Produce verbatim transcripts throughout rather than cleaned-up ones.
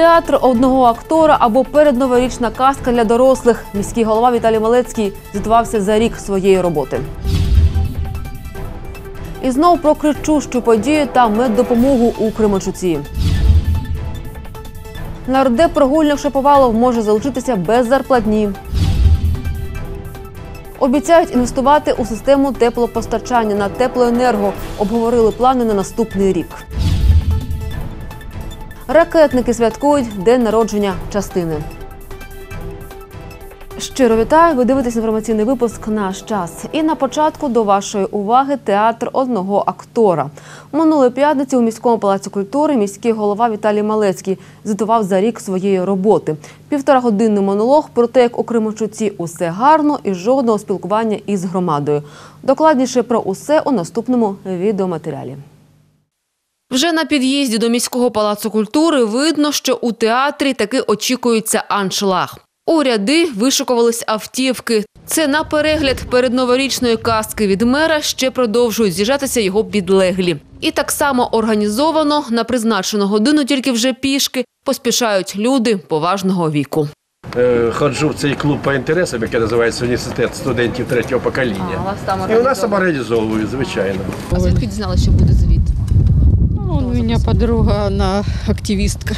Театр одного актора або передноворічна казка для дорослих. Міський голова Віталій Малецький звітувався за рік своєї роботи. І знову про кричущу подію та меддопомогу у Кременчуці. Нардеп прогульник Шаповалов може залишитися без зарплатні. Обіцяють інвестувати у систему теплопостачання на теплоенерго. Обговорили плани на наступний рік. Ракетники святкують день народження частини. Щиро вітаю! Ви дивитесь інформаційний випуск «Наш час». І на початку до вашої уваги театр одного актора. Минулої п'ятниці у міському палаці культури міський голова Віталій Малецький звітував за рік своєї роботи. Півторагодинний монолог про те, як у Кременчуці усе гарно і жодного спілкування із громадою. Докладніше про усе у наступному відеоматеріалі. Вже на під'їзді до міського палацу культури видно, що у театрі таки очікується аншлаг. У ряди вишикувались автівки. Це на перегляд передноворічної казки від мера ще продовжують з'їжджатися його підлеглі. І так само організовано, на призначену годину тільки вже пішки, поспішають люди поважного віку. Ходжу в цей клуб по інтересам, який називається «Університет студентів третього покоління». І у нас самоорганізовують, звичайно. А звідки дізналися, що буде звіт? У меня подруга, она активистка.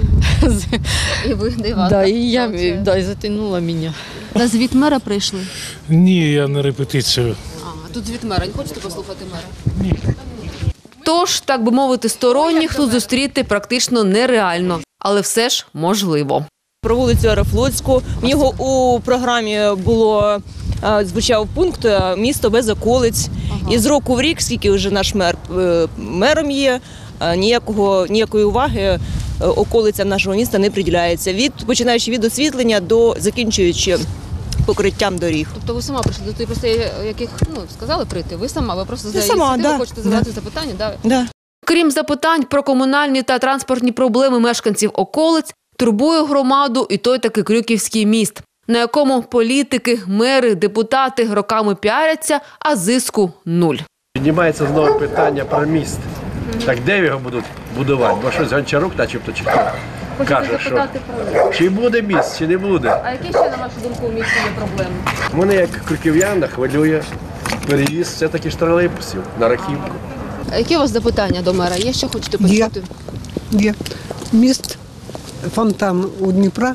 І ви, і вас. Да, и я, да, и затянула меня. На звіт мера прийшли? Ні, я на репетицію. А, тут звіт мера. Не хочете послухати мера? Ні. Тож, так би мовити, сторонніх тут зустріти практично нереально. Але все ж можливо. Про вулицю Аерофлотську. В нього у програмі було, звучав пункт «Місто без околиць». Ага. І з року в рік, скільки вже наш мер мером є, ніякого, ніякої уваги околицям нашого міста не приділяється. Від, починаючи від освітлення до закінчуючи покриттям доріг. Тобто ви сама прийшли до тих простей, яких, ну, сказали прийти? Ви сама, ви просто за сама, ініціативу да, хочете задати да. запитання? Да? Да. Крім запитань про комунальні та транспортні проблеми мешканців околиць, турбує громаду і той таки Крюківський міст, на якому політики, мери, депутати роками піаряться, а зиску – нуль. Піднімається знову питання про міст. Так де його будуть будувати? Бо щось Гончарук начебто чи хто каже, що чи буде міст, чи не буде. А які ще, на вашу думку, у місті є проблеми? Мене як крюків'яна хвилює переїзд все-таки ж тролейбусів на Рахівку. А які у вас запитання до мера? Є, що хочете почути? Є. Є. Міст, фонтан у Дніпра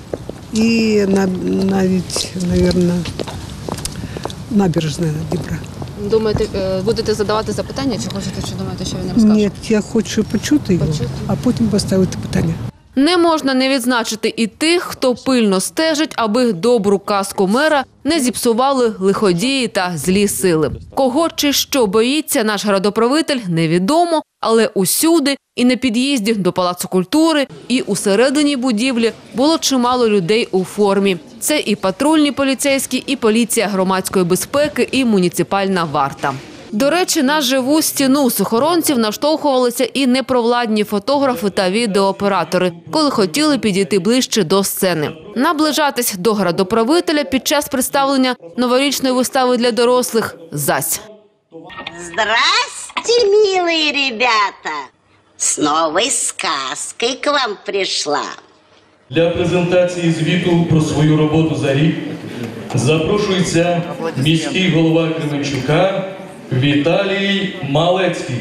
і навіть, мабуть, набережна Дніпра. Думаєте, будете задавати запитання, чи хочете, чи думаєте, що він розкаже? Ні, я хочу почути його, почути? А потім поставити питання. Не можна не відзначити і тих, хто пильно стежить, аби добру казку мера не зіпсували лиходії та злі сили. Кого чи що боїться наш градоправитель, невідомо, але усюди, і на під'їзді до Палацу культури, і усередині будівлі було чимало людей у формі. Це і патрульні поліцейські, і поліція громадської безпеки, і муніципальна варта. До речі, на живу стіну з охоронців наштовхувалися і непровладні фотографи та відеооператори, коли хотіли підійти ближче до сцени. Наближатись до градоправителя під час представлення новорічної вистави для дорослих – зась. Здрасте, милые ребята! С новой сказкой к вам пришла. Для презентації звіту про свою роботу за рік запрошується міський голова Кременчука Віталій Малецький.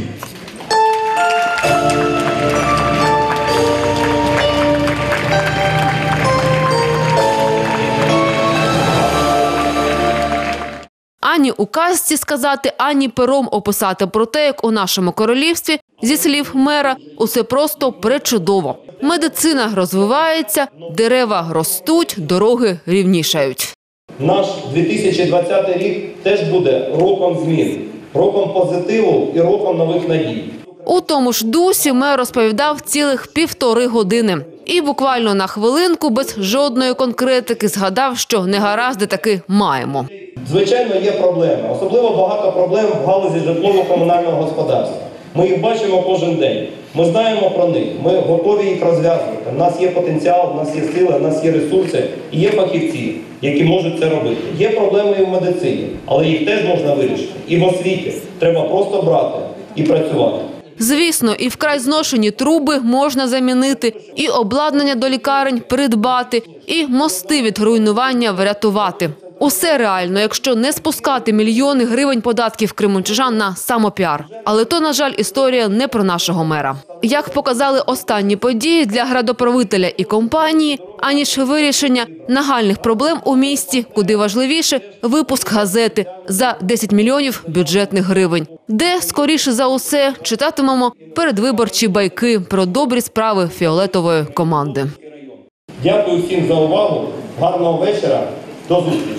Ані у казці сказати, ані пером описати про те, як у нашому королівстві, зі слів мера, усе просто пречудово. Медицина розвивається, дерева ростуть, дороги рівнішають. Наш дві тисячі двадцятий рік теж буде роком змін, роком позитиву і роком нових надій. У тому ж дусі мер розповідав цілих півтори години. І буквально на хвилинку, без жодної конкретики, згадав, що негаразди таки маємо. Звичайно, є проблеми. Особливо багато проблем в галузі житлово-комунального господарства. Ми їх бачимо кожен день. Ми знаємо про них, ми готові їх розв'язувати. У нас є потенціал, у нас є сили, у нас є ресурси і є фахівці, які можуть це робити. Є проблеми і в медицині, але їх теж можна вирішити. І в освіті треба просто брати і працювати. Звісно, і вкрай зношені труби можна замінити, і обладнання до лікарень придбати, і мости від руйнування врятувати. Усе реально, якщо не спускати мільйони гривень податків кременчужан на самопіар. Але то, на жаль, історія не про нашого мера. Як показали останні події, для градоправителя і компанії, аніж вирішення нагальних проблем у місті, куди важливіше – випуск газети за десять мільйонів бюджетних гривень. Де, скоріше за усе, читатимемо передвиборчі байки про добрі справи фіолетової команди. Дякую всім за увагу. Гарного вечора. До зустрічі.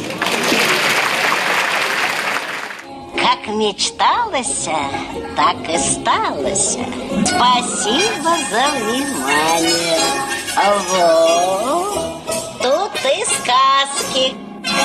Как мечталось, так и сталось. Спасибо за внимание. Ого, тут и сказки.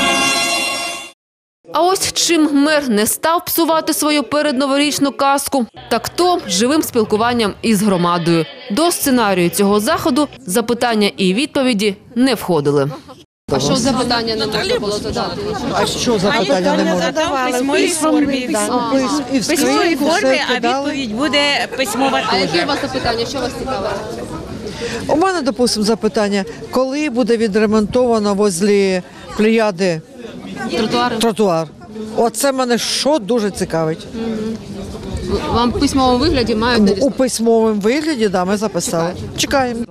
А ось чим мер не став псувати свою передноворічну казку, так то живим спілкуванням із громадою. До сценарію цього заходу запитання і відповіді не входили. А що запитання не можна було задати? А що запитання не можна? В письмовій формі, в письмовій формі, а відповідь буде письмова А яке теж. у вас запитання? Що вас цікавить? У мене, допустимо, запитання, коли буде відремонтовано возле Плеяди Тротуари? тротуар? Оце мене що дуже цікавить. Вам в письмовому вигляді мають... У письмовому вигляді, да, ми записали. Чекаємо.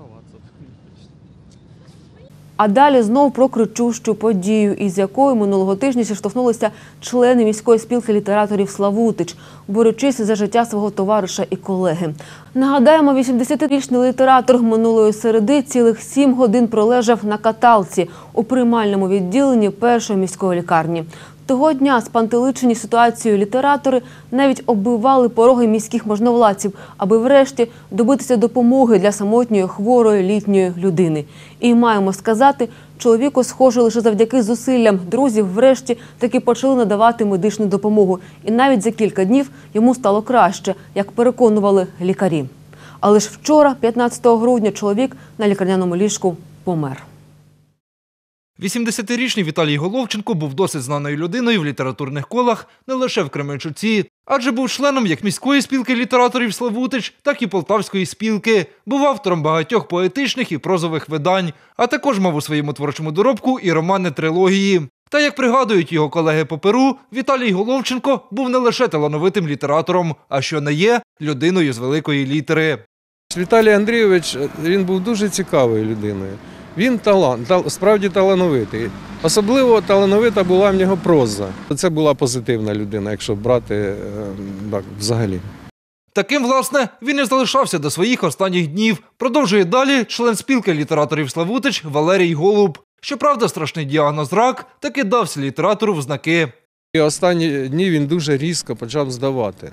А далі знов про кричущу подію, із якою минулого тижня зіштовхнулися члени міської спілки літераторів «Славутич», борючись за життя свого товариша і колеги. Нагадаємо, вісімдесятирічний літератор минулої середи цілих сім годин пролежав на каталці у приймальному відділенні першої міської лікарні. Того дня спантеличені ситуацією літератори навіть оббивали пороги міських можновладців, аби врешті добитися допомоги для самотньої хворої літньої людини. І маємо сказати, чоловіку, схоже, лише завдяки зусиллям друзів врешті таки почали надавати медичну допомогу. І навіть за кілька днів йому стало краще, як переконували лікарі. Але ж вчора, п'ятнадцятого грудня, чоловік на лікарняному ліжку помер. вісімдесятирічний Віталій Головченко був досить знаною людиною в літературних колах не лише в Кременчуці, адже був членом як міської спілки літераторів «Славутич», так і Полтавської спілки. Був автором багатьох поетичних і прозових видань, а також мав у своєму творчому доробку і романи-трилогії. Та, як пригадують його колеги по Перу, Віталій Головченко був не лише талановитим літератором, а що не є людиною з великої літери. Віталій Андрійович, він був дуже цікавою людиною. Він талант, справді талановитий. Особливо талановита була в нього проза. Це була позитивна людина, якщо брати так, взагалі. Таким, власне, він і залишався до своїх останніх днів. Продовжує далі член спілки літераторів «Славутич» Валерій Голуб. Щоправда, страшний діагноз рак таки дався літератору в знаки. І останні дні він дуже різко почав здавати.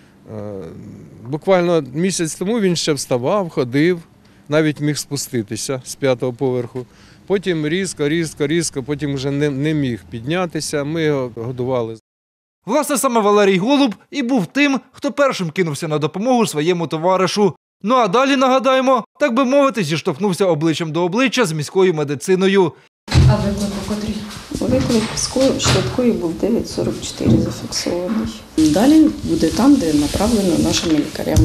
Буквально місяць тому він ще вставав, ходив, навіть міг спуститися з п'ятого поверху. Потім різко, різко, різко, потім вже не, не міг піднятися, ми його годували. Власне, саме Валерій Голуб і був тим, хто першим кинувся на допомогу своєму товаришу. Ну а далі, нагадаємо, так би мовити, зіштовхнувся обличчям до обличчя з міською медициною. А виклик у котрій? Виклик швидкої був дев'ять сорок чотири зафіксований. Далі буде там, де направлено нашими лікарями.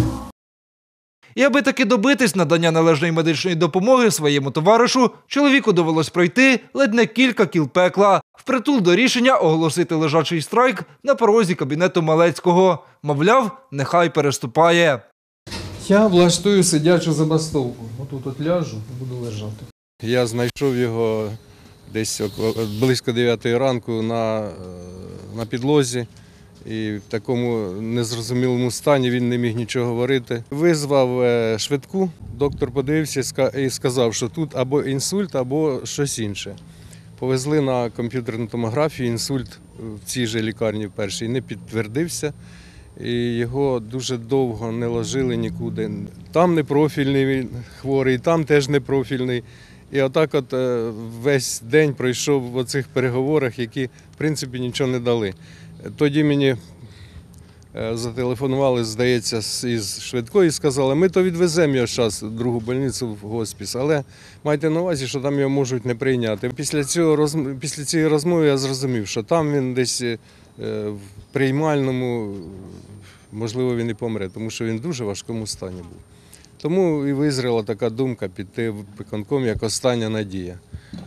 І аби таки добитись надання належної медичної допомоги своєму товаришу, чоловіку довелось пройти ледь не кілька кіл пекла, впритул до рішення оголосити лежачий страйк на порозі кабінету Малецького. Мовляв, нехай переступає. Я влаштую сидячу забастовку. Отут от ляжу і буду лежати. Я знайшов його десь близько дев'ятої ранку на, на підлозі. І в такому незрозумілому стані він не міг нічого говорити. Визвав швидку, доктор подивився і сказав, що тут або інсульт, або щось інше. Повезли на комп'ютерну томографію, інсульт в цій же лікарні в першій не підтвердився. І його дуже довго не ложили нікуди. Там непрофільний він хворий, там теж непрофільний. І отак от весь день пройшов в оцих переговорах, які, в принципі, нічого не дали. Тоді мені зателефонували, здається, із швидкої і сказали, ми то відвеземо його зараз в другу больницю в госпіс, але майте на увазі, що там його можуть не прийняти. Після цього, після цієї розмови я зрозумів, що там він десь в приймальному можливо, він і помре, тому що він в дуже важкому стані був. Тому і визріла така думка піти в виконком як остання надія.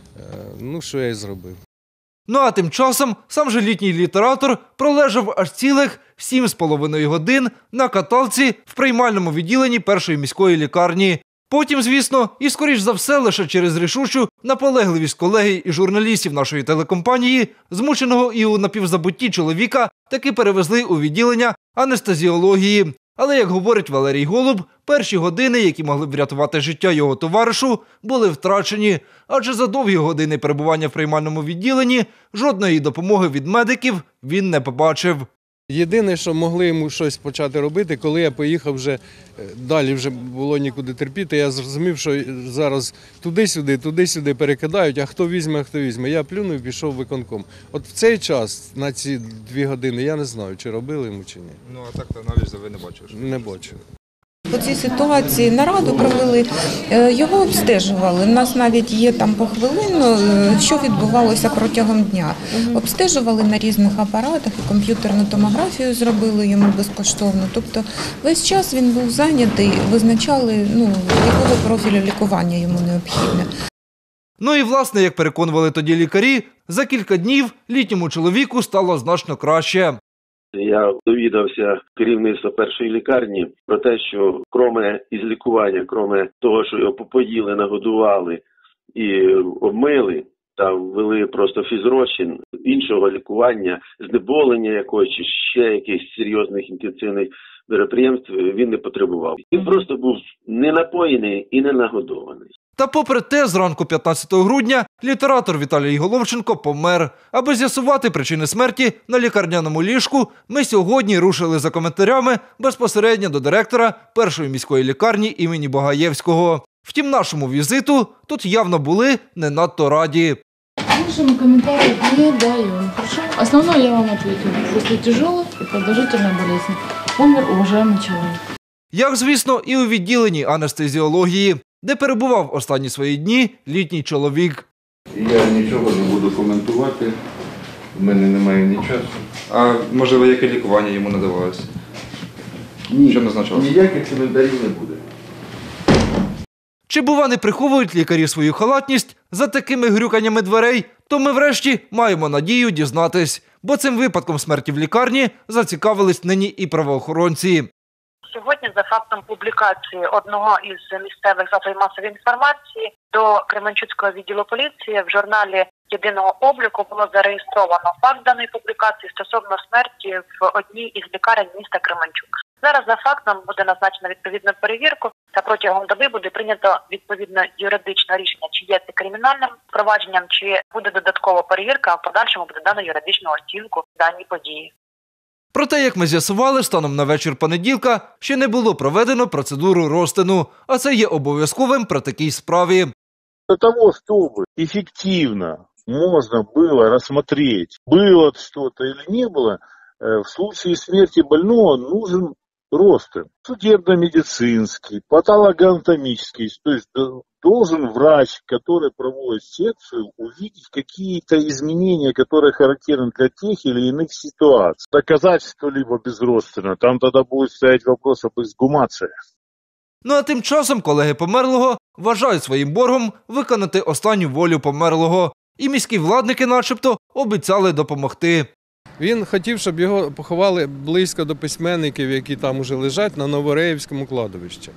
Ну, що я і зробив. Ну а тим часом сам же літній літератор пролежав аж цілих сім з половиною годин на каталці в приймальному відділенні першої міської лікарні. Потім, звісно, і скоріш за все лише через рішучу наполегливість колегій і журналістів нашої телекомпанії, змученого і у напівзабутті чоловіка таки перевезли у відділення анестезіології. Але, як говорить Валерій Голуб, перші години, які могли б врятувати життя його товаришу, були втрачені. Адже за довгі години перебування в приймальному відділенні жодної допомоги від медиків він не побачив. Єдине, що могли йому щось почати робити, коли я поїхав вже, далі вже було нікуди терпіти, я зрозумів, що зараз туди-сюди, туди-сюди перекидають, а хто візьме, а хто візьме. Я плюнув і пішов в виконком. От в цей час, на ці дві години, я не знаю, чи робили йому, чи ні. Ну, а так-то аналізи ви не бачили? Не бачив. По цій ситуації нараду провели, його обстежували. У нас навіть є там похвилинно, що відбувалося протягом дня. Обстежували на різних апаратах, і комп'ютерну томографію зробили йому безкоштовно. Тобто весь час він був зайнятий, визначали, ну, якого профілю лікування йому необхідне. Ну і, власне, як переконували тоді лікарі, за кілька днів літньому чоловіку стало значно краще. Я довідався керівництва першої лікарні про те, що кроме із лікування, кроме того, що його попоїли, нагодували і обмили, та ввели просто фізрозчин, іншого лікування, знеболення якогось чи ще якихось серйозних інтенсивних мероприємств він не потребував. Він просто був не напоєний і не нагодований. Та попри те, зранку п'ятнадцятого грудня літератор Віталій Головченко помер. Аби з'ясувати причини смерті на лікарняному ліжку, ми сьогодні рушили за коментарями безпосередньо до директора першої міської лікарні імені Богаєвського. Втім, нашому візиту тут явно були не надто раді. Нашему комментарию не даем. Хорошо? Основное я вам ответила. После тяжелой и продолжительной болезни умер уважаемый человек. Як, звісно, і у відділенні анестезіології, де перебував останні свої дні літній чоловік. Я нічого не буду коментувати, в мене немає ні часу. А можливо, яке лікування йому надавалося? Ні, що назначалося? Ніяких коментарів не буде. Чи, бува, не приховують лікарі свою халатність за такими грюканнями дверей, то ми врешті маємо надію дізнатись. Бо цим випадком смерті в лікарні зацікавились нині і правоохоронці. Сьогодні за фактом публікації одного із місцевих засобів масової інформації до Кременчуцького відділу поліції в журналі єдиного обліку було зареєстровано факт даної публікації стосовно смерті в одній із лікарень міста Кременчук. Зараз за фактом буде назначено відповідну перевірку та протягом доби буде прийнято відповідно юридичне рішення, чи є це кримінальним провадженням, чи буде додаткова перевірка, а в подальшому буде дано юридичну оцінку даній події. Проте, як ми з'ясували, станом на вечір понеділка ще не було проведено процедуру розтину, а це є обов'язковим при такій справі. Для того, чтобы эффективно можно было рассмотреть, было что-то или не было, в случае смерти больного нужен ростин. Судебно-медицинский, патологоанатомический, то есть должен врач, который проводит секцию, увидеть какие-то изменения, которые характерны для тех или иных ситуаций. Доказать что-либо без ростина, там тогда будет стоять вопрос об эксгумации. Ну а тим часом колеги померлого вважають своїм боргом виконати останню волю померлого. І міські владники начебто обіцяли допомогти. Він хотів, щоб його поховали близько до письменників, які там уже лежать на Новореївському кладовищі.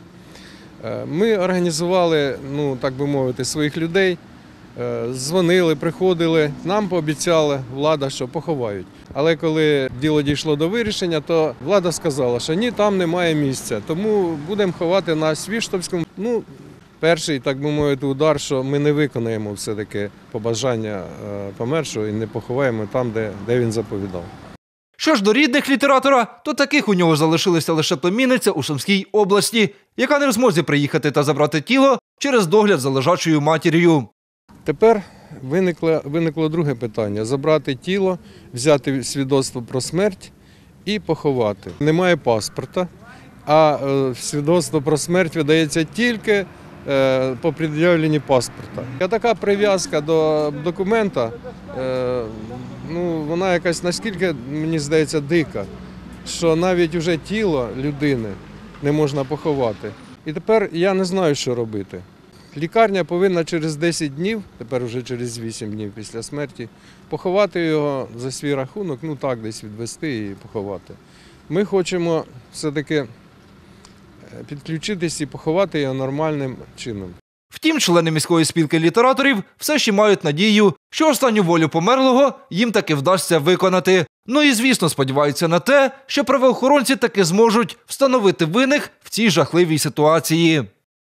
Ми організували, ну так би мовити, своїх людей, дзвонили, приходили, нам пообіцяли влада, що поховають. Але коли діло дійшло до вирішення, то влада сказала, що ні, там немає місця, тому будемо ховати на Свіштовському. Ну, перший, так би мовити, удар, що ми не виконаємо все-таки побажання помершого і не поховаємо там, де, де він заповідав. Що ж до рідних літератора, то таких у нього залишилася лише племінниця у Сумській області, яка не в змозі приїхати та забрати тіло через догляд за лежачою матір'ю. Тепер виникло, виникло друге питання – забрати тіло, взяти свідоцтво про смерть і поховати. Немає паспорта, а е, свідоцтво про смерть видається тільки е, по пред'явленні паспорта. А така прив'язка до документа, е, ну, вона якась наскільки, мені здається, дика. що навіть вже тіло людини не можна поховати. І тепер я не знаю, що робити. Лікарня повинна через десять днів, тепер вже через вісім днів після смерті, поховати його за свій рахунок, ну так, десь відвезти і поховати. Ми хочемо все-таки підключитись і поховати його нормальним чином. Втім, члени міської спілки літераторів все ще мають надію, що останню волю померлого їм таки вдасться виконати. Ну і, звісно, сподіваються на те, що правоохоронці таки зможуть встановити винних в цій жахливій ситуації.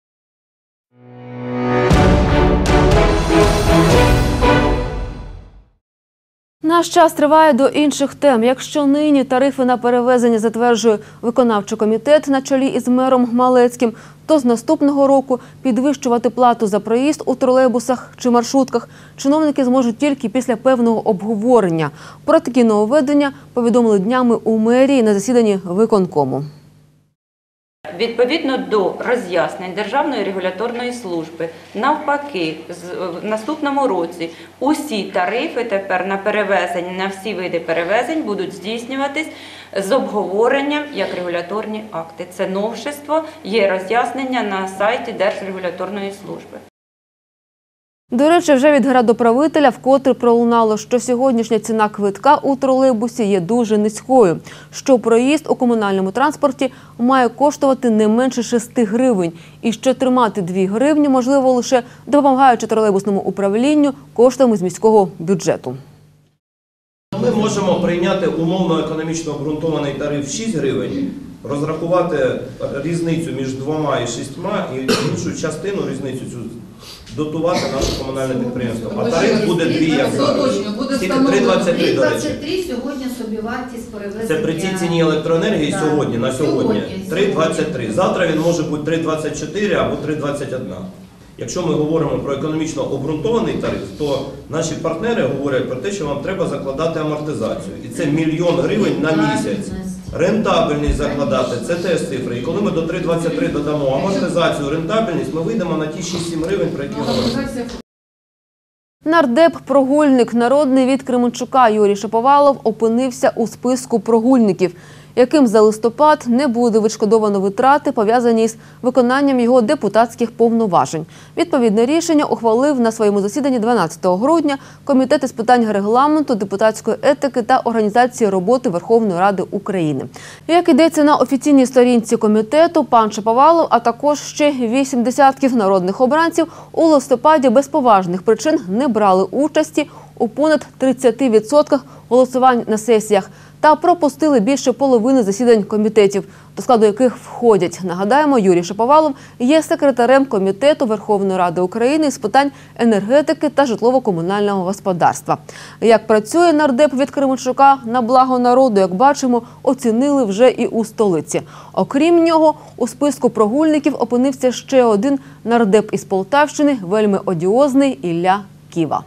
Наш час триває до інших тем. Якщо нині тарифи на перевезення затверджує виконавчий комітет на чолі із мером Малецьким, то з наступного року підвищувати плату за проїзд у тролейбусах чи маршрутках чиновники зможуть тільки після певного обговорення. Про такі нововведення повідомили днями у мерії на засіданні виконкому. Відповідно до роз'яснень Державної регуляторної служби, навпаки, в наступному році усі тарифи тепер на перевезення, на всі види перевезень будуть здійснюватись з обговоренням як регуляторні акти. Це новшество, є роз'яснення на сайті Держрегуляторної служби. До речі, вже від градоправителя вкотре пролунало, що сьогоднішня ціна квитка у тролейбусі є дуже низькою, що проїзд у комунальному транспорті має коштувати не менше шести гривень, і що тримати дві гривні можливо лише допомагаючи тролейбусному управлінню коштами з міського бюджету. Ми можемо прийняти умовно економічно обґрунтований тариф шість гривень, розрахувати різницю між двома і шістьма і іншу частину різницю цю дотувати наше комунальне підприємство. А тариф буде дві, як зараз. три двадцять три, до речі. Сьогодні собівартість перевезення. Це при цій ціні електроенергії сьогодні, на сьогодні. три двадцять три. Завтра він може бути три двадцять чотири або три двадцять один. Якщо ми говоримо про економічно обґрунтований тариф, то наші партнери говорять про те, що вам треба закладати амортизацію. І це мільйон гривень на місяць. Рентабельність закладати – це теж цифри. І коли ми до три двадцять три додамо амортизацію, рентабельність, ми вийдемо на ті шість-сім гривень, про які говоримо. Нардеп-прогульник народний від Кременчука Юрій Шаповалов опинився у списку прогульників, яким за листопад не буде відшкодовано витрати, пов'язані з виконанням його депутатських повноважень. Відповідне рішення ухвалив на своєму засіданні дванадцятого грудня Комітет із питань регламенту, депутатської етики та організації роботи Верховної Ради України. Як йдеться на офіційній сторінці комітету, пан Шаповалов, а також ще вісім десятків народних обранців у листопаді без поважних причин не брали участі у понад тридцяти відсотках голосувань на сесіях та пропустили більше половини засідань комітетів, до складу яких входять, нагадаємо, Юрій Шаповалов є секретарем Комітету Верховної Ради України з питань енергетики та житлово-комунального господарства. Як працює нардеп від Кременчука на благо народу, як бачимо, оцінили вже і у столиці. Окрім нього, у списку прогульників опинився ще один нардеп із Полтавщини, вельми одіозний Ілля Ківа.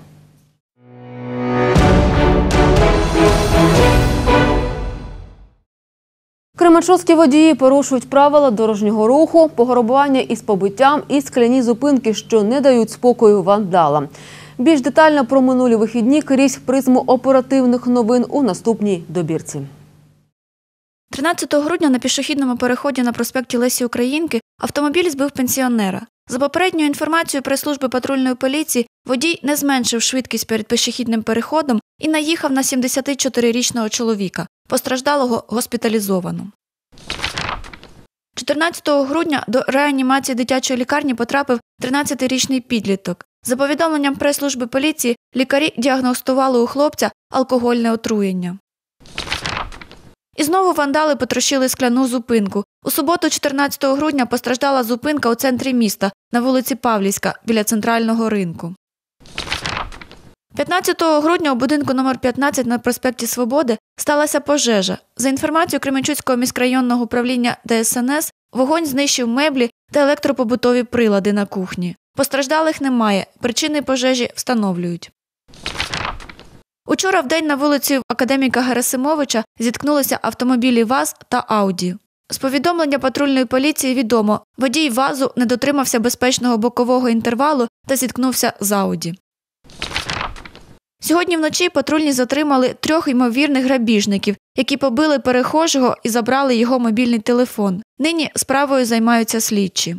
Кременчуцькі водії порушують правила дорожнього руху, пограбування із побиттям і скляні зупинки, що не дають спокою вандалам. Більш детально про минулі вихідні крізь призму оперативних новин у наступній добірці. тринадцятого грудня на пішохідному переході на проспекті Лесі Українки автомобіль збив пенсіонера. За попередньою інформацією прес-служби патрульної поліції, водій не зменшив швидкість перед пішохідним переходом і наїхав на сімдесятичотирирічного чоловіка. Постраждалого госпіталізовано. чотирнадцятого грудня до реанімації дитячої лікарні потрапив тринадцятирічний підліток. За повідомленням прес-служби поліції, лікарі діагностували у хлопця алкогольне отруєння. І знову вандали потрощили скляну зупинку. У суботу, чотирнадцятого грудня, постраждала зупинка у центрі міста на вулиці Павлівська біля центрального ринку. п'ятнадцятого грудня у будинку номер п'ятнадцять на проспекті Свободи сталася пожежа. За інформацією Кременчуцького міськрайонного управління Де Ес Ен Ес, вогонь знищив меблі та електропобутові прилади на кухні. Постраждалих немає, причини пожежі встановлюють. Учора вдень на вулиці академіка Герасимовича зіткнулися автомобілі ВАЗ та Ауді. З повідомлення патрульної поліції відомо, водій ВАЗу не дотримався безпечного бокового інтервалу та зіткнувся з Ауді. Сьогодні вночі патрульні затримали трьох ймовірних грабіжників, які побили перехожого і забрали його мобільний телефон. Нині справою займаються слідчі.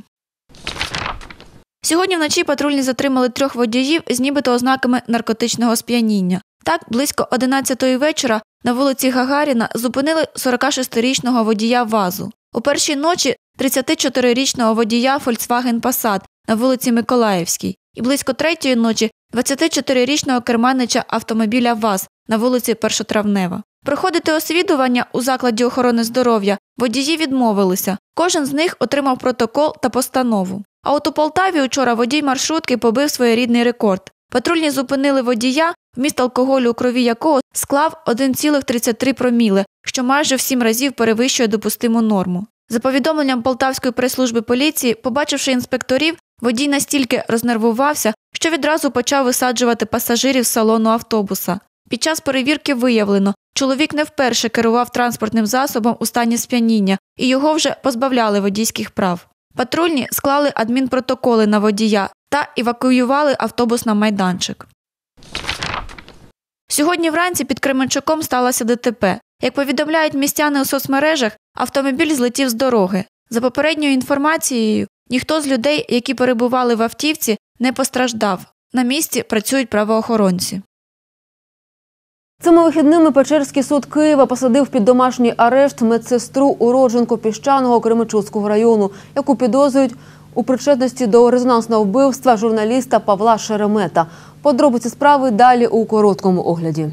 Сьогодні вночі патрульні затримали трьох водіїв з нібито ознаками наркотичного сп'яніння. Так, близько одинадцятої вечора на вулиці Гагаріна зупинили сорокашестирічного водія ВАЗу. У першій ночі тридцятичотирирічного водія Volkswagen Passat на вулиці Миколаївській і близько третьої ночі двадцятичотирирічного керманича автомобіля ВАЗ на вулиці Першотравнева. Проходити освідування у закладі охорони здоров'я водії відмовилися. Кожен з них отримав протокол та постанову. А от у Полтаві учора водій маршрутки побив своєрідний рекорд. Патрульні зупинили водія, вміст алкоголю у крові якого склав один цілих тридцять три проміле, що майже в сім разів перевищує допустиму норму. За повідомленням Полтавської прес-служби поліції, побачивши інспекторів, водій настільки рознервувався, що відразу почав висаджувати пасажирів з салону автобуса. Під час перевірки виявлено, чоловік не вперше керував транспортним засобом у стані сп'яніння, і його вже позбавляли водійських прав. Патрульні склали адмінпротоколи на водія та евакуювали автобус на майданчик. Сьогодні вранці під Кременчуком сталося ДТП. Як повідомляють містяни у соцмережах, автомобіль злетів з дороги. За попередньою інформацією, ніхто з людей, які перебували в автівці, не постраждав. На місці працюють правоохоронці. Цими вихідними Печерський суд Києва посадив під домашній арешт медсестру уродженку Піщаного Кременчуцького району, яку підозрюють у причетності до резонансного вбивства журналіста Павла Шеремета. Подробиці справи далі у короткому огляді.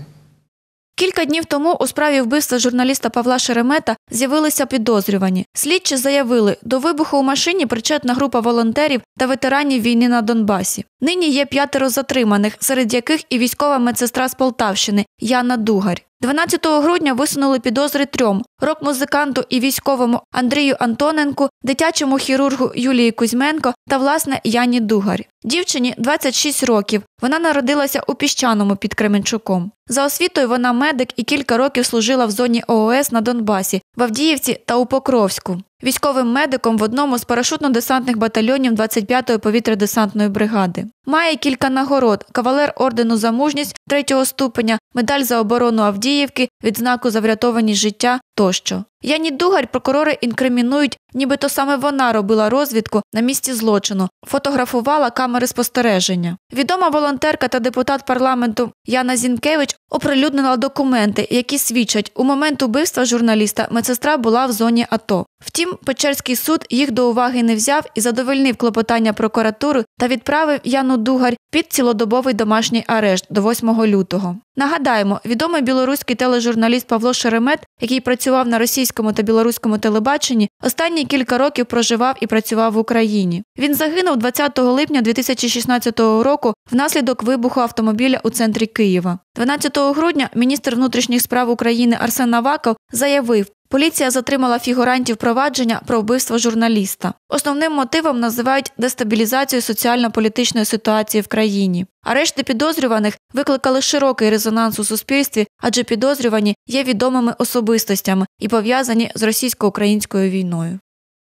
Кілька днів тому у справі вбивства журналіста Павла Шеремета з'явилися підозрювані. Слідчі заявили, до вибуху у машині причетна група волонтерів та ветеранів війни на Донбасі. Нині є п'ятеро затриманих, серед яких і військова медсестра з Полтавщини Яна Дугарь. дванадцятого грудня висунули підозри трьом – рок-музиканту і військовому Андрію Антоненку, дитячому хірургу Юлії Кузьменко та, власне, Яні Дугарь. Дівчині двадцять шість років. Вона народилася у Піщаному під Кременчуком. За освітою вона медик і кілька років служила в зоні О О С на Донбасі, в Авдіївці та у Покровську. Військовим медиком в одному з парашутно-десантних батальйонів двадцять п'ятої повітря-десантної бригади. Має кілька нагород – кавалер ордену за мужність третього ступеня, медаль за оборону Авдіївки, відзнаку за врятованість життя тощо. Яні Дугарь прокурори інкримінують, нібито саме вона робила розвідку на місці злочину, фотографувала камери спостереження. Відома волонтерка та депутат парламенту Яна Зінкевич оприлюднила документи, які свідчать, у момент убивства журналіста медсестра була в зоні АТО. Втім, Печерський суд їх до уваги не взяв і задовольнив клопотання прокуратури та відправив Яну Дугарь під цілодобовий домашній арешт до восьмого лютого. Нагадаємо, відомий білоруський тележурналіст Павло Шеремет, який працював на російському та білоруському телебаченні, останні кілька років проживав і працював в Україні. Він загинув двадцятого липня дві тисячі шістнадцятого року внаслідок вибуху автомобіля у центрі Києва. дванадцятого грудня міністр внутрішніх справ України Арсен Аваков заявив, поліція затримала фігурантів провадження про вбивство журналіста. Основним мотивом називають дестабілізацію соціально-політичної ситуації в країні. Арешти підозрюваних викликали широкий резонанс у суспільстві, адже підозрювані є відомими особистостями і пов'язані з російсько-українською війною.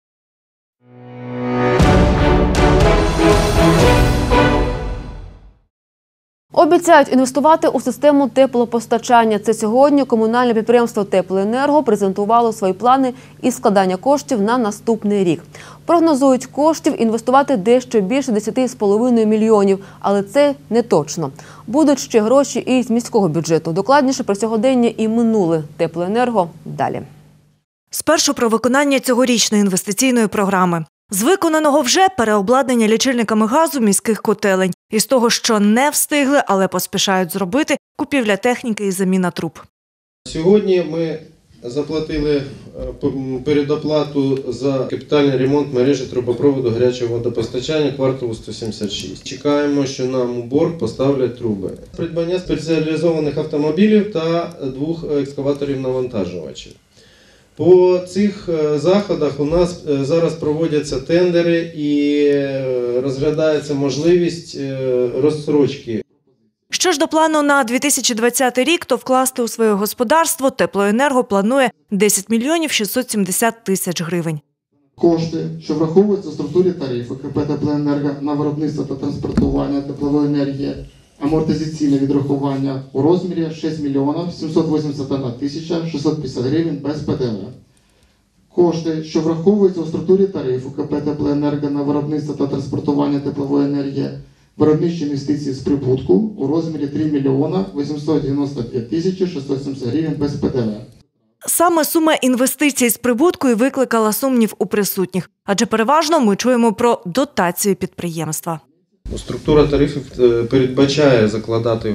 Обіцяють інвестувати у систему теплопостачання. Це сьогодні комунальне підприємство «Теплоенерго» презентувало свої плани із складання коштів на наступний рік. Прогнозують коштів інвестувати дещо більше десять з половиною мільйонів, але це не точно. Будуть ще гроші і з міського бюджету. Докладніше про сьогодення і минуле «Теплоенерго» далі. Спершу про виконання цьогорічної інвестиційної програми. З виконаного вже переобладнання лічильниками газу міських котелень. Із того, що не встигли, але поспішають зробити – купівля техніки і заміна труб. Сьогодні ми заплатили передоплату за капітальний ремонт мережі трубопроводу гарячого водопостачання кварталу сто сімдесят шість. Чекаємо, що нам у борг поставлять труби. Придбання спеціалізованих автомобілів та двох екскаваторів-навантажувачів. По цих заходах у нас зараз проводяться тендери і розглядається можливість розстрочки. Що ж до плану на дві тисячі двадцятий рік, то вкласти у своє господарство Теплоенерго планує десять мільйонів шістсот сімдесят тисяч гривень. Кошти, що враховуються в структурі тарифу КП «Теплоенерго» на виробництво та транспортування теплової енергії, амортизаційне відрахування у розмірі шість мільйонів сімсот вісімдесят одна тисяча шістсот п'ятдесят гривень без П Д В. Кошти, що враховуються у структурі тарифу КП «Теплоенерго» на виробництво та транспортування теплової енергії, виробничі інвестиції з прибутку у розмірі три мільйони вісімсот дев'яносто п'ять тисяч шістсот сімдесят гривень без П Д В. Саме сума інвестицій з прибутку і викликала сумнів у присутніх, адже переважно ми чуємо про дотацію підприємства. Структура тарифів передбачає закладати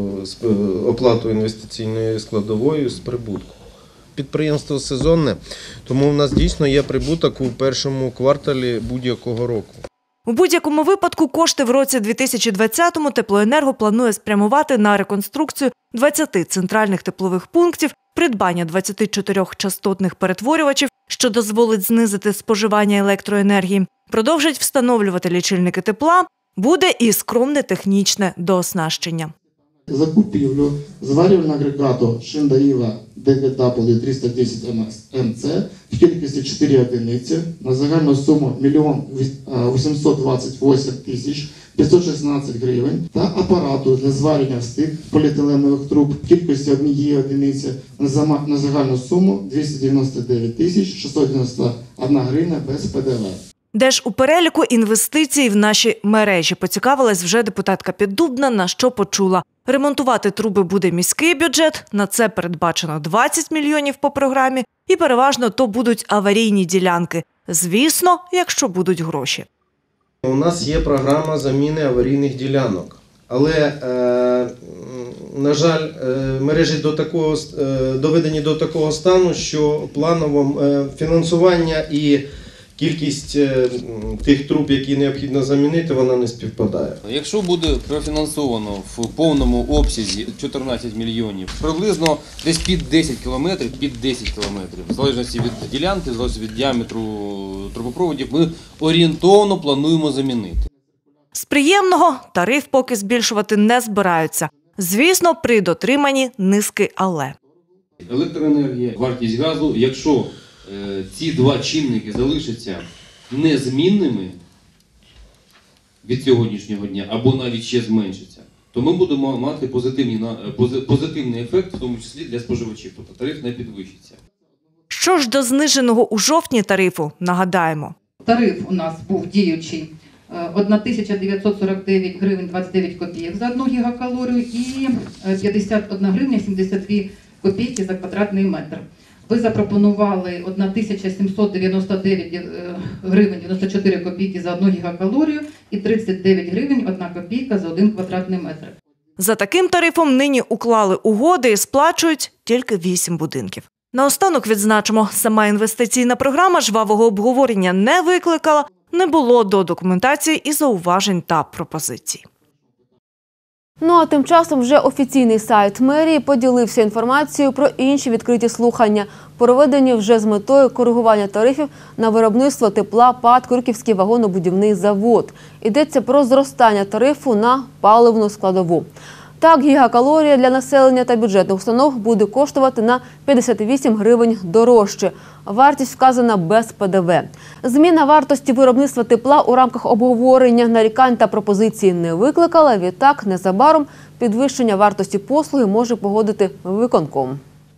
оплату інвестиційної складової з прибутку. Підприємство сезонне, тому в нас дійсно є прибуток у першому кварталі будь-якого року. У будь-якому випадку кошти в році дві тисячі двадцятому Теплоенерго планує спрямувати на реконструкцію двадцяти центральних теплових пунктів, придбання двадцяти чотирьох частотних перетворювачів, що дозволить знизити споживання електроенергії, продовжить встановлювати лічильники тепла, буде і скромне технічне дооснащення. Закупівлю зварювального агрегату Шиндаїва Д Г дабл ю триста десять М Ц в кількості чотири одиниці на загальну суму мільйон вісімсот двадцять вісім тисяч п'ятсот шістнадцять гривень та апарату для зварення стик поліетиленових труб в кількості однієї одиниці на загальну суму двісті дев'яносто дев'ять тисяч шістсот дев'яносто одна гривня без П Д В. Де ж у переліку інвестицій в наші мережі, поцікавилась вже депутатка Піддубна, на що почула. Ремонтувати труби буде міський бюджет, на це передбачено двадцять мільйонів по програмі, і переважно то будуть аварійні ділянки. Звісно, якщо будуть гроші. У нас є програма заміни аварійних ділянок, але, е, на жаль, мережі до такого, е, доведені до такого стану, що планово е, фінансування і кількість тих труб, які необхідно замінити, вона не співпадає. Якщо буде профінансовано в повному обсязі чотирнадцять мільйонів, приблизно десь під десять кілометрів, під десять кілометрів, в залежності від ділянки, в залежності від діаметру трубопроводів, ми орієнтовно плануємо замінити. З приємного тариф поки збільшувати не збираються. Звісно, при дотриманні низки «але». Електроенергія, вартість газу, якщо ці два чинники залишаться незмінними від сьогоднішнього дня, або навіть ще зменшаться, то ми будемо мати позитивний ефект, в тому числі для споживачів, тобто тариф не підвищиться. Що ж до зниженого у жовтні тарифу, нагадаємо. Тариф у нас був діючий тисяча дев'ятсот сорок дев'ять гривень двадцять дев'ять копійок за одну гігакалорію і п'ятдесят одна гривня сімдесят дві копійки за квадратний метр. Ви запропонували тисяча сімсот дев'яносто дев'ять гривень дев'яносто чотири копійки за одну гігакалорію і тридцять дев'ять гривень одна копійка за один квадратний метр. За таким тарифом нині уклали угоди і сплачують тільки вісім будинків. Наостанок відзначимо, сама інвестиційна програма жвавого обговорення не викликала, не було до документації і зауважень та пропозицій. Ну а тим часом вже офіційний сайт мерії поділився інформацією про інші відкриті слухання, проведені вже з метою коригування тарифів на виробництво тепла ПАТ «Крюківський вагонобудівний завод». Йдеться про зростання тарифу на паливну складову. Так, гігакалорія для населення та бюджетних установ буде коштувати на п'ятдесят вісім гривень дорожче. Вартість вказана без П Д В. Зміна вартості виробництва тепла у рамках обговорення нарікань та пропозицій не викликала. Відтак, незабаром підвищення вартості послуги може погодити виконком.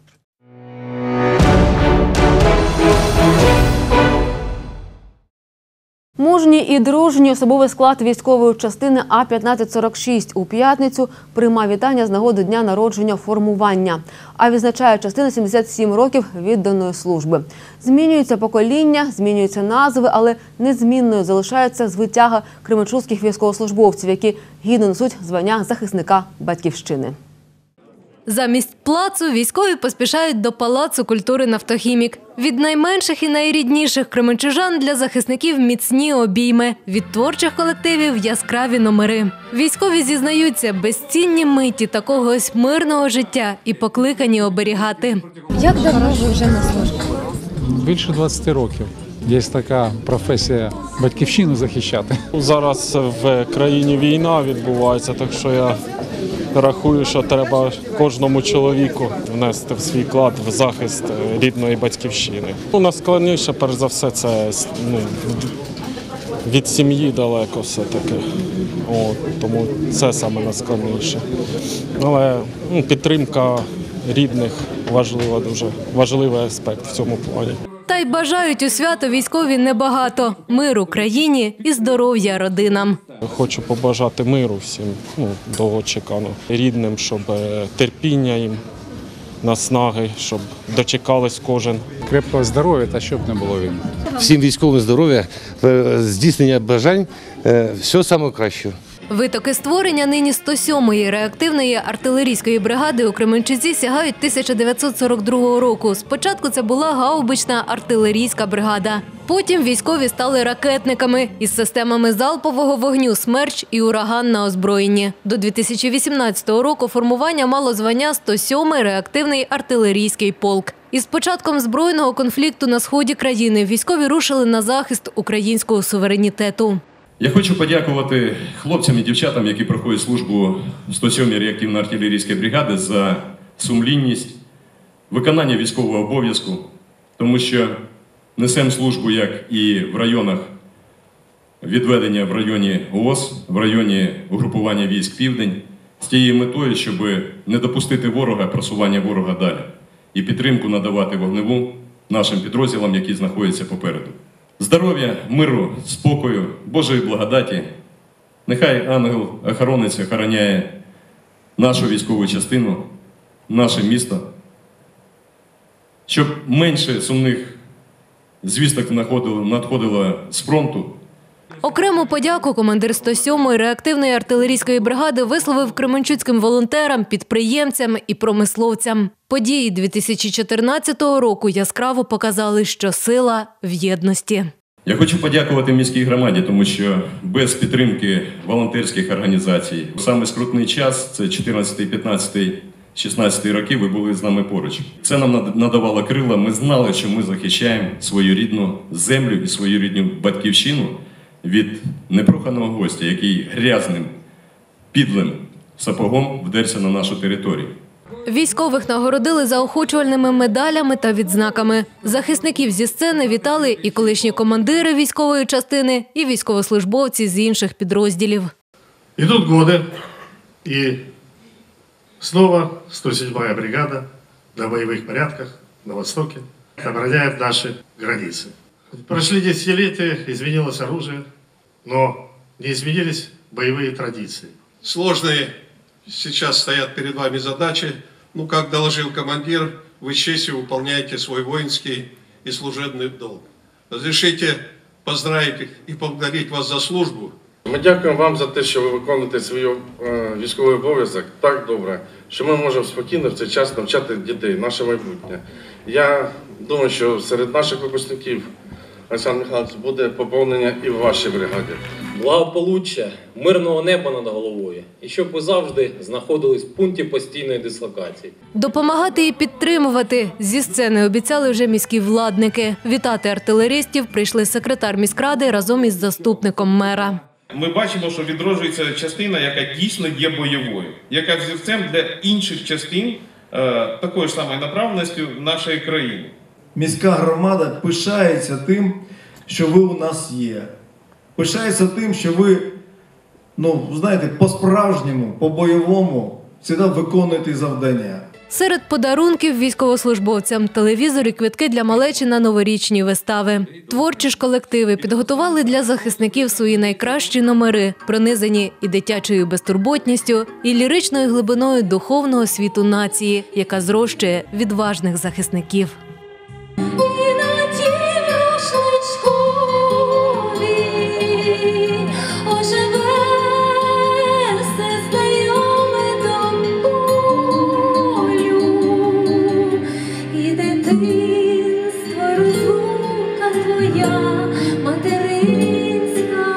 Мужній і дружній особовий склад військової частини А п'ятнадцять сорок шість у п'ятницю приймав вітання з нагоди дня народження формування. А відзначає частина сімдесят сім років відданої служби. Змінюються покоління, змінюються назви, але незмінною залишається звитяга кременчуцьких військовослужбовців, які гідно несуть звання захисника батьківщини. Замість плацу військові поспішають до Палацу культури «Нафтохімік». Від найменших і найрідніших кременчужан для захисників міцні обійми, від творчих колективів яскраві номери. Військові зізнаються, безцінні миті такого ось мирного життя і покликані оберігати. Як давно ви вже на службі? Більше двадцяти років. Є така професія батьківщину захищати. Зараз в країні війна відбувається, так що я рахую, що треба кожному чоловіку внести в свій вклад в захист рідної батьківщини. Найскладніше, перш за все, це ну, від сім'ї далеко все-таки. От, тому це саме найскладніше. Але ну, підтримка рідних важлива, дуже важливий аспект в цьому плані. Та й бажають у свято військові небагато – миру країні і здоров'я родинам. Хочу побажати миру всім, ну, довгочекано, рідним, щоб терпіння їм, наснаги, щоб дочекались кожен. Крепкого здоров'я та щоб не було війни. Всім військовим здоров'я, здійснення бажань, всього самого кращого. Витоки створення нині сто сьомої реактивної артилерійської бригади у Кременчуці сягають тисяча дев'ятсот сорок другого року. Спочатку це була гаубична артилерійська бригада. Потім військові стали ракетниками із системами залпового вогню «Смерч» і «Ураган» на озброєнні. До дві тисячі вісімнадцятого року формування мало звання сто сьомий реактивний артилерійський полк. Із початком збройного конфлікту на сході країни військові рушили на захист українського суверенітету. Я хочу подякувати хлопцям і дівчатам, які проходять службу в сто сьомій реактивно-артилерійській бригаді, за сумлінність, виконання військового обов'язку, тому що несемо службу як і в районах відведення в районі ООС, в районі угрупування військ «Південь», з тією метою, щоб не допустити ворога, просування ворога далі, і підтримку надавати вогневу нашим підрозділам, які знаходяться попереду. Здоров'я, миру, спокою, Божої благодаті. Нехай ангел-охоронець охороняє нашу військову частину, наше місто, щоб менше сумних звісток надходило з фронту. Окрему подяку командир сто сьомої реактивної артилерійської бригади висловив кременчуцьким волонтерам, підприємцям і промисловцям. Події дві тисячі чотирнадцятого року яскраво показали, що сила в єдності. Я хочу подякувати міській громаді, тому що без підтримки волонтерських організацій в саме скрутний час, це чотирнадцятий, п'ятнадцятий, шістнадцятий роки, ви були з нами поруч. Це нам надавало крила, ми знали, що ми захищаємо свою рідну землю і свою рідну батьківщину від непроханого гостя, який грязним, підлим сапогом вдерся на нашу територію. Військових нагородили заохочувальними медалями та відзнаками. Захисників зі сцени вітали і колишні командири військової частини, і військовослужбовці з інших підрозділів. Ідуть роки, і знову сто сьома бригада на бойових порядках на Востоке обороняет наши границы. Прошли десятилетия, изменилось оружие, но не изменились боевые традиции. Сложные сейчас стоят перед вами задачи. Ну, как доложил командир, вы с честью выполняете свой воинский и служебный долг. Разрешите поздравить и поблагодарить вас за службу. Ми дякуємо вам за те, що ви виконуєте свій е, військовий обов'язок так добре, що ми можемо спокійно в цей час навчати дітей, наше майбутнє. Я думаю, що серед наших випускників, Олександр Михайлович, буде поповнення і в вашій бригаді. Благополуччя, мирного неба над головою. І щоб ви завжди знаходились в пункті постійної дислокації. Допомагати і підтримувати. Зі сцени обіцяли вже міські владники. Вітати артилеристів прийшли секретар міськради разом із заступником мера. Ми бачимо, що відроджується частина, яка дійсно є бойовою, яка взірцем для інших частин е, такої ж самої направленості нашої країни. Міська громада пишається тим, що ви у нас є. Пишається тим, що ви, ну, знаєте, по-справжньому, по-бойовому завжди виконуєте завдання. Серед подарунків військовослужбовцям – телевізор і квитки для малечі на новорічні вистави. Творчі ж колективи підготували для захисників свої найкращі номери, пронизані і дитячою безтурботністю, і ліричною глибиною духовного світу нації, яка зрощує відважних захисників.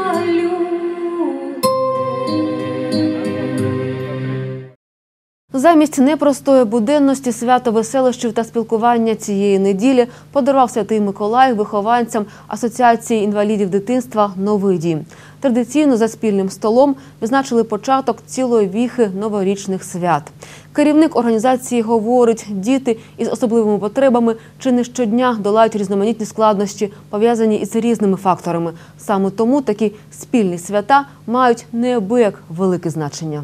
За Замість непростої буденності, свято веселощів та спілкування цієї неділі подарував Святий Миколай вихованцям Асоціації інвалідів дитинства «Новий дім». Традиційно за спільним столом відзначили початок цілої віхи новорічних свят. Керівник організації говорить, діти із особливими потребами чи не щодня долають різноманітні складнощі, пов'язані із різними факторами. Саме тому такі спільні свята мають неабияк велике значення.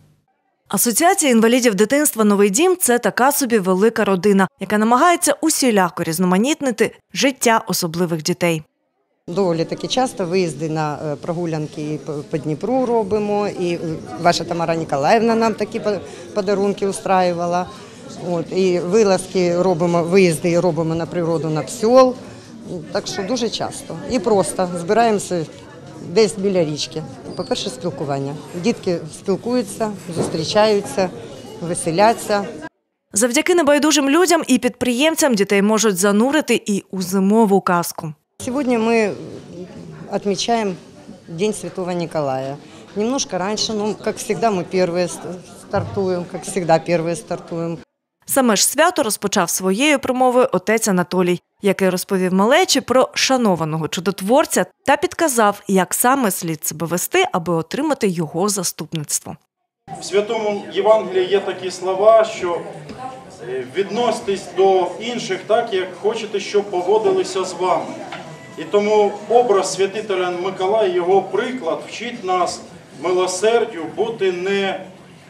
Асоціація інвалідів дитинства «Новий дім» – це така собі велика родина, яка намагається усіляко різноманітнити життя особливих дітей. Доволі таки часто виїзди на прогулянки по Дніпру робимо, і ваша Тамара Ніколаївна нам такі подарунки устраювала. От, і вилазки робимо, виїзди робимо на природу, на псьол, так що дуже часто. І просто збираємося десь біля річки. По-перше, спілкування. Дітки спілкуються, зустрічаються, веселяться. Завдяки небайдужим людям і підприємцям дітей можуть занурити і у зимову казку. Сегодня мы отмечаем День Святого Николая. Немножко раньше, но, как всегда, мы первые стартуем, как всегда, первые стартуем. Саме ж свято розпочав своєю промовою отець Анатолій, який розповів малечі про шанованого чудотворця та підказав, як саме слід себе вести, аби отримати його заступництво. В Святому Євангелії є такі слова, що відноситесь до інших так, як хочете, щоб поводилися з вами. І тому образ святителя Миколая, його приклад вчить нас милосердю, бути не,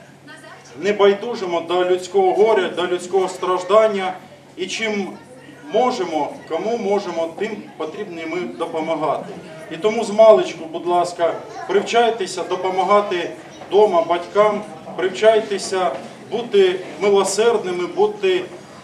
не байдужими до людського горя, до людського страждання. І чим можемо, кому можемо, тим потрібно ми допомагати. І тому з маличку, будь ласка, привчайтеся допомагати вдома батькам, привчайтеся бути милосердними, бути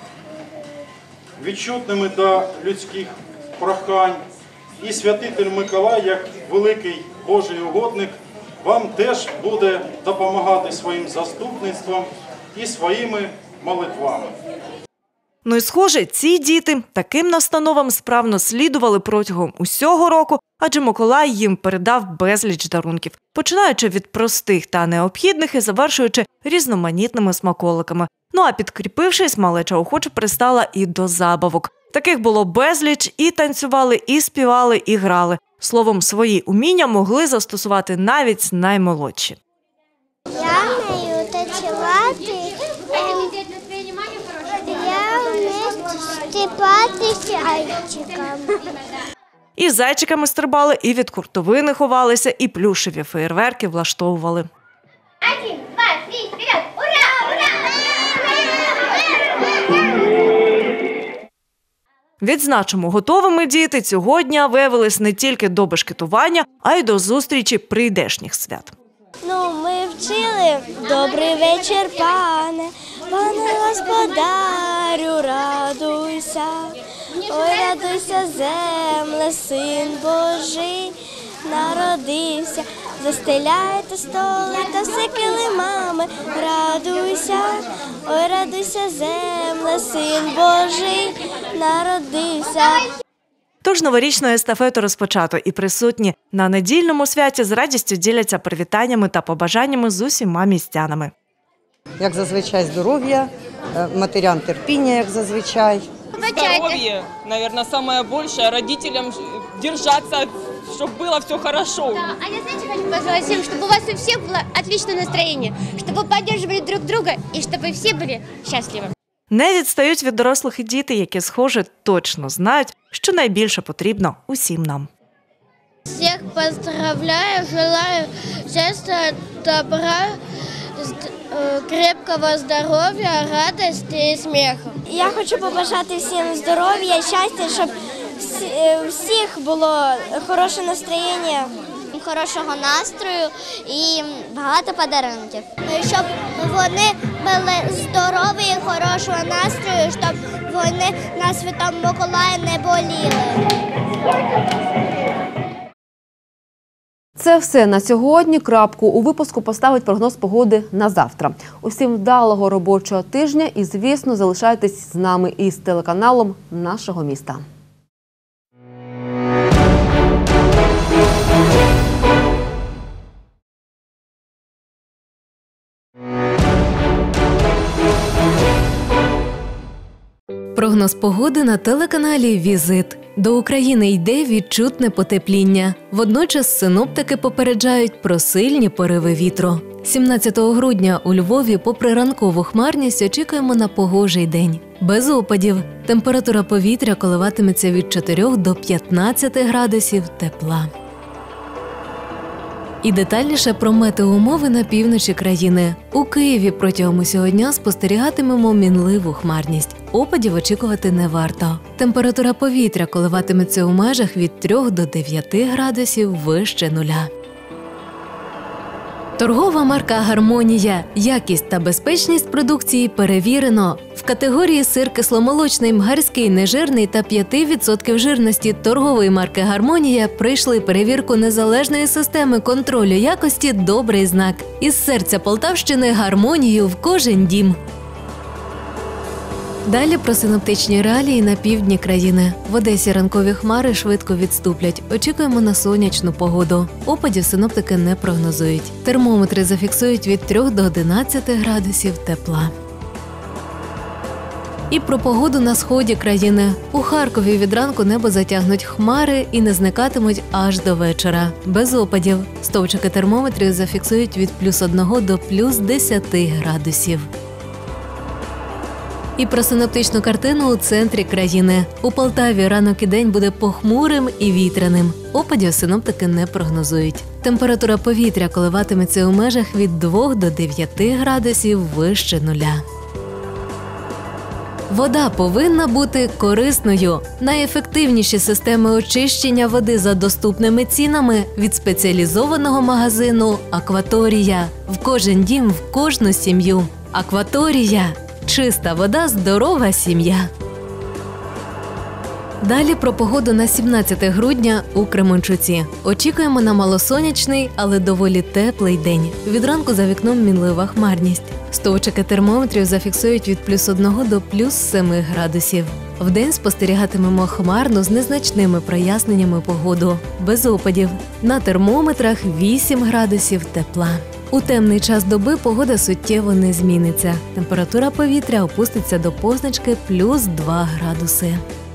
відчутними до людських прохань. І святитель Миколай, як великий Божий угодник, вам теж буде допомагати своїм заступництвом і своїми молитвами. Ну і схоже, ці діти таким настановам справно слідували протягом усього року, адже Миколай їм передав безліч дарунків, починаючи від простих та необхідних і завершуючи різноманітними смаколиками. Ну а підкріпившись, малеча охоче пристала і до забавок. Таких було безліч, і танцювали, і співали, і грали. Словом, свої уміння могли застосувати навіть наймолодші. Я вмію танцювати, я вмію стрибати зайчиком. І зайчиками стрибали, і від куртовини ховалися, і плюшеві феєрверки влаштовували. Один, два, три, вперед! Ура! Ура! Відзначимо, готовими діти цього дня виявились не тільки до бешкетування, а й до зустрічі прийдешніх свят. Ну, ми вчили «Добрий вечір, пане, пане господарю, радуйся, ой, радуйся, земле, син Божий народився, застеляйте столи та все килимами, радуйся, ой, радуйся, земле, син Божий народився». Тож новорічну естафету розпочато, і присутні на недільному святі з радістю діляться привітаннями та побажаннями з усіма містянами. Як зазвичай здоров'я, матерям терпіння, як зазвичай. Здоровье, наверное, самое большее. Родителям держаться, чтобы было все хорошо. Да, а я, знаете, хочу пожелать всем, чтобы у вас у всех было отличное настроение, чтобы вы поддерживали друг друга и чтобы все были счастливы. Не відстають від дорослих і діти, які, схоже, точно знають, що найбільше потрібно усім нам. Всех поздравляю, желаю счастья, добра, крепкого здоров'я, радості і сміху. Я хочу побажати всім здоров'я, щастя, щоб у всіх було хороше настроєння, хорошого настрою і багато подарунків. Щоб вони були здорові і хорошого настрою, щоб вони на Святому Миколаї не боліли. Це все на сьогодні. Крапку у випуску поставить прогноз погоди на завтра. Усім вдалого робочого тижня і, звісно, залишайтесь з нами і з телеканалом нашого міста. Прогноз погоди на телеканалі «Візит». До України йде відчутне потепління. Водночас синоптики попереджають про сильні пориви вітру. сімнадцятого грудня у Львові попри ранкову хмарність очікуємо на погожий день. Без опадів. Температура повітря коливатиметься від чотирьох до п'ятнадцяти градусів тепла. І детальніше про метеоумови на півночі країни. У Києві протягом усього дня спостерігатимемо мінливу хмарність. Опадів очікувати не варто. Температура повітря коливатиметься у межах від трьох до дев'яти градусів вище нуля. Торгова марка «Гармонія». Якість та безпечність продукції перевірено. В категорії сир кисломолочний, мгарський, нежирний та п'ять відсотків жирності торгової марки «Гармонія» пройшли перевірку незалежної системи контролю якості «Добрий знак». Із серця Полтавщини «Гармонію» в кожен дім. Далі про синоптичні реалії на півдні країни. В Одесі ранкові хмари швидко відступлять. Очікуємо на сонячну погоду. Опадів синоптики не прогнозують. Термометри зафіксують від трьох до одинадцяти градусів тепла. І про погоду на сході країни. У Харкові від ранку небо затягнуть хмари і не зникатимуть аж до вечора. Без опадів. Стовпчики термометрів зафіксують від плюс одного до плюс десяти градусів. І про синоптичну картину у центрі країни. У Полтаві ранок і день буде похмурим і вітряним. Опадів синоптики не прогнозують. Температура повітря коливатиметься у межах від двох до дев'яти градусів вище нуля. Вода повинна бути корисною. Найефективніші системи очищення води за доступними цінами від спеціалізованого магазину «Акваторія». В кожен дім, в кожну сім'ю. «Акваторія». Чиста вода – здорова сім'я. Далі про погоду на сімнадцяте грудня у Кременчуці. Очікуємо на малосонячний, але доволі теплий день. Від ранку за вікном мінлива хмарність. Стовпчики термометрів зафіксують від плюс одного до плюс семи градусів. Вдень спостерігатимемо хмарну з незначними проясненнями погоду. Без опадів. На термометрах вісім градусів тепла. У темний час доби погода суттєво не зміниться. Температура повітря опуститься до позначки плюс два градуси.